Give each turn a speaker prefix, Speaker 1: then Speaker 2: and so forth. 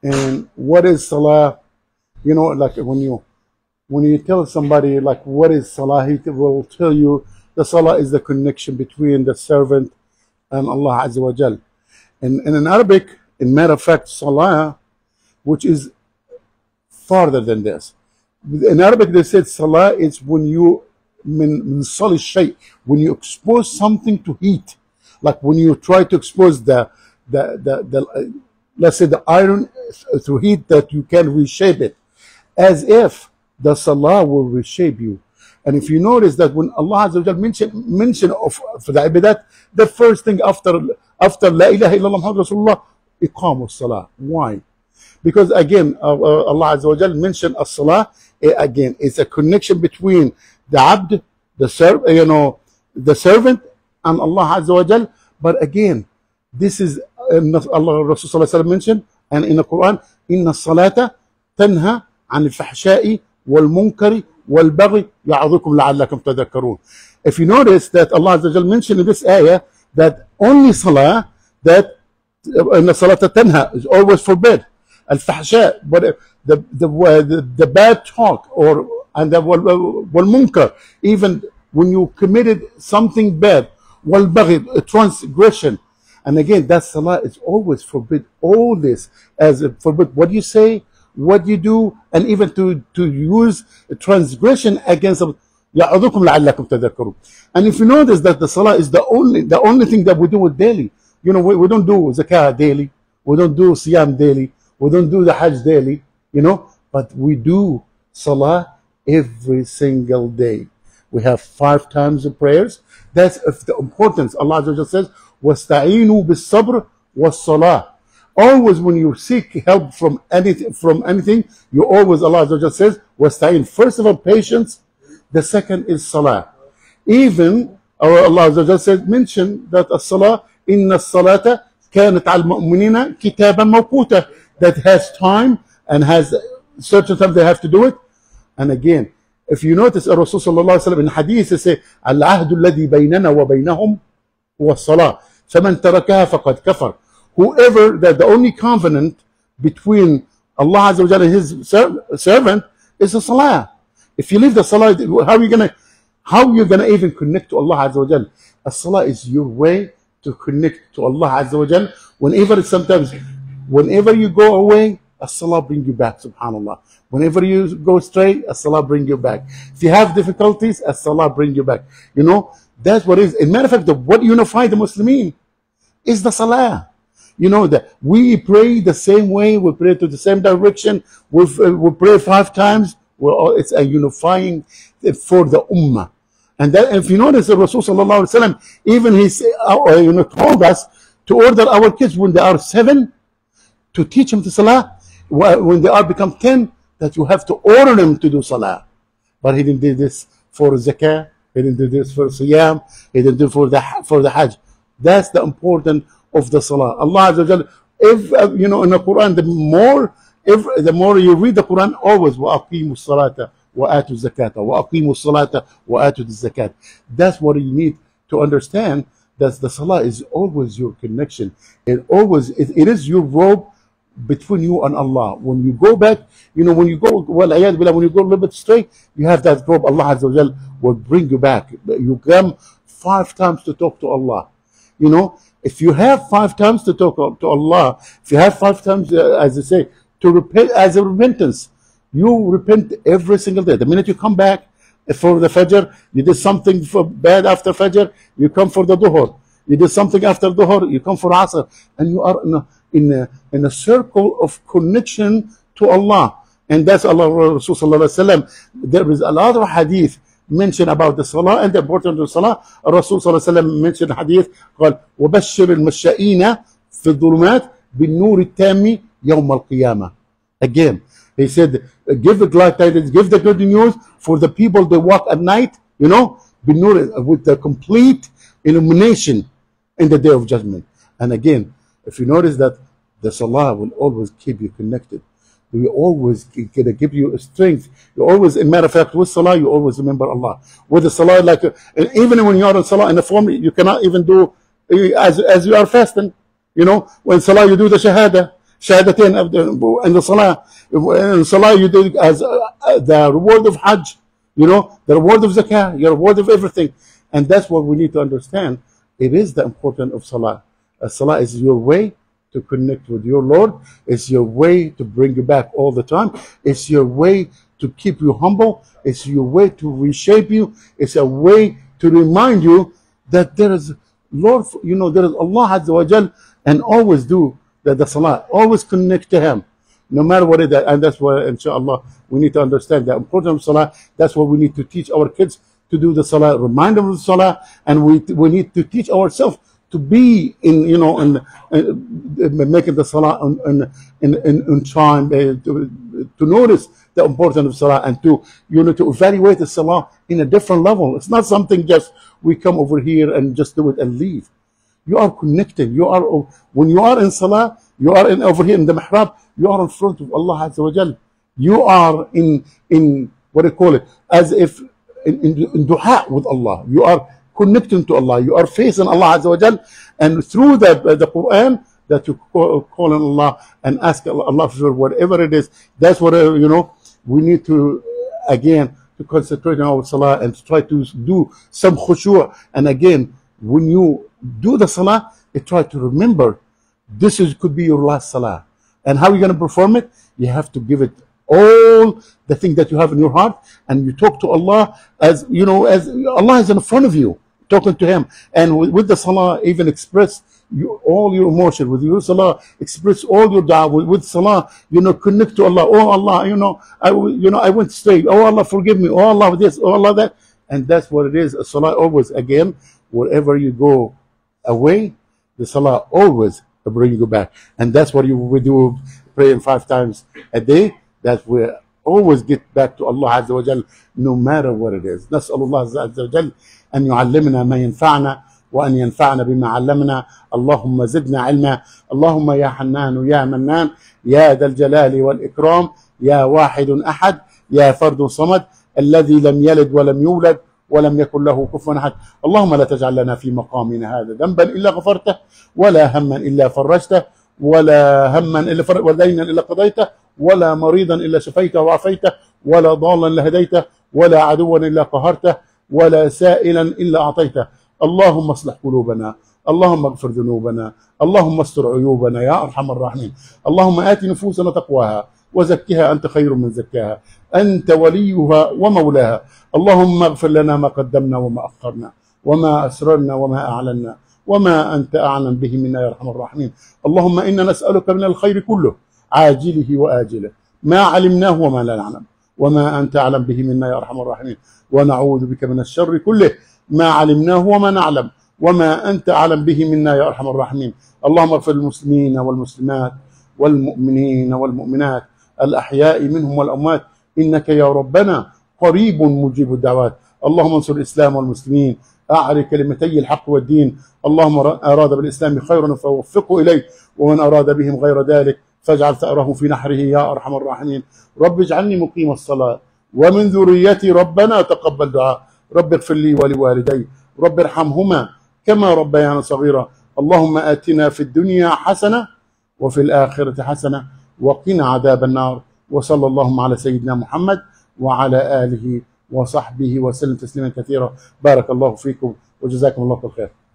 Speaker 1: And what is salah? You know, like when you tell somebody like what is salah, he will tell you the salah is the connection between the servant and Allah Azza wa Jal. And in Arabic, in matter of fact, salah, which is farther than this. In Arabic, they said salah is when you min solid shay, when you expose something to heat, like when you try to expose the let's say the iron through heat, that you can reshape it, as if the salah will reshape you. And if you notice that when Allah Azza wa Jal mention of for the ibadat, the first thing after La ilaha illallah Muhammad Rasulullah, iqamu salah. Why? Because again, Allah Azza wa Jal mentioned as-salah. Again, it's a connection between the abd, the servant, and Allah Azza wa Jal. But again, this is Allah Rasul mentioned, and in the Quran, inna salata tanha an al-fahsha'i wal-munkari wal-baghi ya'adhukum la'allakum tadhakkarun. If you notice that Allah Azza wa Jal mentioned in this ayah that only salah, that inna salata tanha is always forbid al-fahsha, but the bad talk and the wal-munkar, even when you committed something bad, wal-baghi, transgression. And again, that salah is always forbid. All this as a forbid what you say, what you do, and even to use transgression against them. And if you notice that the salah is the only thing that we do it daily. You know, we don't do zakah daily, we don't do siyam daily, we don't do the hajj daily, you know, but we do salah every single day. We have 5 times of prayers. That's of the importance. Allah Azza wa Jalla says, وَاسْتَعِينُوا بِالصَّبْرِ وَالصَّلَاةِ. Always when you seek help from anything, you always, Allah Azza wa Jalla says, وَاسْتَعِينُ. First of all, patience. The second is salah. Even Allah Azza wa Jalla said, mention that as-salah, inna as-salata kanat al-mu'minina kitaban mawquta, that has time and has certain time they have to do it. And again, if you notice, Rasul sallallahu alaihi wasallam in hadith, he say, al-ahdu alladhi baynana wa baynahum huwa as-salah, faman tarakaha faqad kafar. Whoever, that the only covenant between Allah Azza wa Jalla and His servant is the salah. If you leave the salah, how are you gonna even connect to Allah Azza wa Jalla? A salah is your way to connect to Allah Azza wa Jalla. Whenever you go away, as-salah bring you back, subhanallah. Whenever you go straight, as-salah bring you back. If you have difficulties, as-salah bring you back. You know, that's what it is. As a matter of fact, what unifies the Muslimin is the salah. You know, that we pray the same way, we pray to the same direction, we pray 5 times. Well, it's a unifying for the ummah. And that, if you notice, the Rasul sallallahu alaihi wasallam, even he told us to order our kids when they are 7 to teach them to salah. When they are become 10, that you have to order them to do salah. But he didn't do this for zakah, he didn't do this for siyam, he didn't do for the hajj. That's the importance of the salah. Allah Azza wa Jalla, if you know, in the Quran, the more you read the Quran, always وَأَقِيمُوا الصَّلَاةَ وَآتُوا الزَّكَاةَ وَأَقِيمُوا الصَّلَاةَ وَآتُوا الزَّكَاةَ. That's what you need to understand, that the salah is always your connection. It is your rope between you and Allah. When you go back, you know, when you go, when you go a little bit straight, you have that rope. Allah Azza wa Jalla will bring you back. You come 5 times to talk to Allah. You know, if you have 5 times to talk to Allah, if you have 5 times, as I say, to repent as a repentance, you repent every single day. The minute you come back for the Fajr, you did something bad after Fajr, you come for the Dhuhr. You did something after Dhuhr, you come for Asr, and you are in a circle of connection to Allah. And that's Allah Rasul sallallahu alaihi wasallam. There is a lot of hadith mentioned about the salah and the importance of the salah. Rasul sallallahu alaihi wasallam mentioned hadith called وَبَشِّرِ الْمَشَّائِينَ فِي الظُّلُمَاتِ بِالنُّورِ التَّامِ يَوْمَ الْقِيَامَةِ. Again, he said, give the glad tidings, give the good news for the people that walk at night, you know, with the complete illumination in the day of judgment. And again, if you notice that the salah will always keep you connected. You always gonna give you strength. You always, in matter of fact, with salah, you always remember Allah. With the salah, like even when you are in salah in the form, you cannot even do as you are fasting. You know, when salah you do the shahada, Shahadatain in the salah. In salah, you do it as the reward of Hajj, you know, the reward of zakah, your reward of everything. And that's what we need to understand. It is the importance of salah. Salah is your way to connect with your Lord. It's your way to bring you back all the time. It's your way to keep you humble. It's your way to reshape you. It's a way to remind you that there is Lord, you know, there is Allah Azza wa Jal, and always do the salah. Always connect to Him, no matter what it is. And that's why, inshallah, we need to understand the importance of salah. That's what we need to teach our kids to do the salah, remind them of the salah, and we need to teach ourselves to be in, you know, in making the salah in time, to notice the importance of salah, and to, you know, to evaluate the salah in a different level. It's not something just we come over here and just do it and leave. You are connected. You are, when you are in salah, you are in over here in the mihrab, you are in front of Allah Azza wa Jal. You are in what do you call it, as if in dua with Allah. You are connecting to Allah. You are facing Allah Azza wa Jal, and through the Quran that you call on Allah and ask Allah for whatever it is. That's what, you know, we need to, again, to concentrate on our salah and to try to do some khushu'. And again, when you do the salah, you try to remember this could be your last salah. And how are you going to perform it? You have to give it all the thing that you have in your heart, and you talk to Allah as, you know, as Allah is in front of you, talking to Him. And with the salah, even express all your emotion. With your salah, express all your dua. With salah, you know, connect to Allah. Oh Allah, you know, I went straight. Oh Allah, forgive me. Oh Allah, this. Oh Allah, that. And that's what it is. A salah always, again, wherever you go away, the salah always bring you back. And that's what we do, praying 5 times a day. That we always get back to Allah Azza wa Jal, no matter what it is. نسأل الله عز وجل أن يعلمنا ما ينفعنا وأن ينفعنا بما علمنا. اللهم زدنا علما. اللهم يا حنان يا منان يا ذا الجلال والإكرام يا واحد أحد يا فرد صمد الذي لم يلد ولم يولد ولم يكن له كفوا أحد. اللهم لا تجعل لنا في مقامنا هذا ذنبا إلا غفرته ولا هما إلا فرجته ولا هما إلا ودينا إلا قضيته ولا مريضا إلا شفيته وعافيته ولا ضالا إلا هديته ولا عدوا إلا قهرته ولا سائلا إلا أعطيته. اللهم اصلح قلوبنا. اللهم اغفر ذنوبنا. اللهم استر عيوبنا يا أرحم الراحمين. اللهم آت نفوسنا تقواها وزكها أنت خير من زكاها أنت وليها ومولاها. اللهم اغفر لنا ما قدمنا وما أخرنا وما أسررنا وما أعلنا وما أنت أعلم به منا يا أرحم الراحمين. اللهم إنا نسألك من الخير كله عاجله وآجله ما علمناه وما لا نعلم وما أنت أعلم به منا يا أرحم الراحمين. ونعوذ بك من الشر كله ما علمناه وما نعلم وما أنت أعلم به منا يا أرحم الراحمين. اللهم اغفر للمسلمين والمسلمات والمؤمنين والمؤمنات الأحياء منهم والأموات إنك يا ربنا قريب مجيب الدعوات. اللهم انصر الإسلام والمسلمين. أعر كلمتي الحق والدين. اللهم أراد بالإسلام خيرا فوفقه إليه ومن أراد بهم غير ذلك فاجعل ثأره في نحره يا أرحم الراحمين. رب اجعلني مقيم الصلاة ومن ذريتي ربنا تقبل دعاء. رب اغفر لي ولوالدي رب ارحمهما كما ربيانا صغيرا. اللهم آتنا في الدنيا حسنة وفي الآخرة حسنة وقنا عذاب النار. وصلى اللهم على سيدنا محمد وعلى آله وصحبه وسلم تسليما كثيرا. بارك الله فيكم وجزاكم الله كل خير.